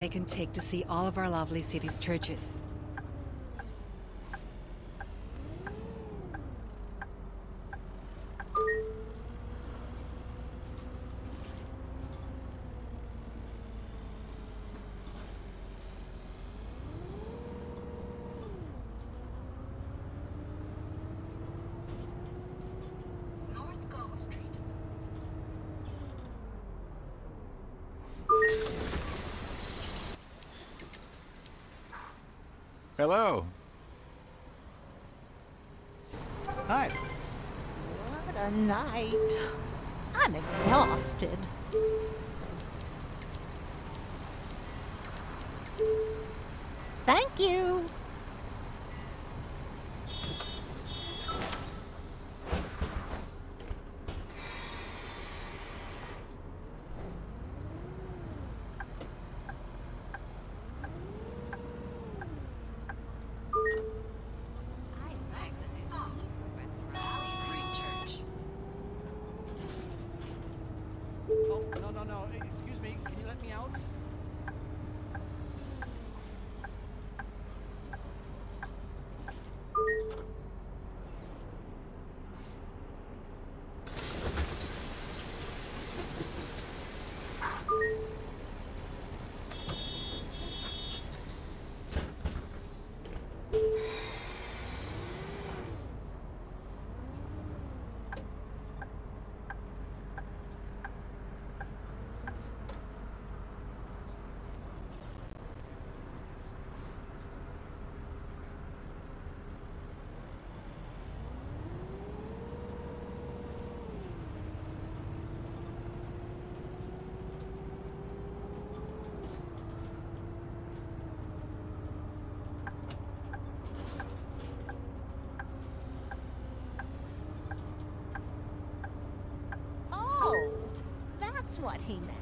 I can take to see all of our lovely city's churches. Hello. Hi. What a night. I'm exhausted. Thank you. Oh, no. Excuse me. Can you let me out? Oh, that's what he meant.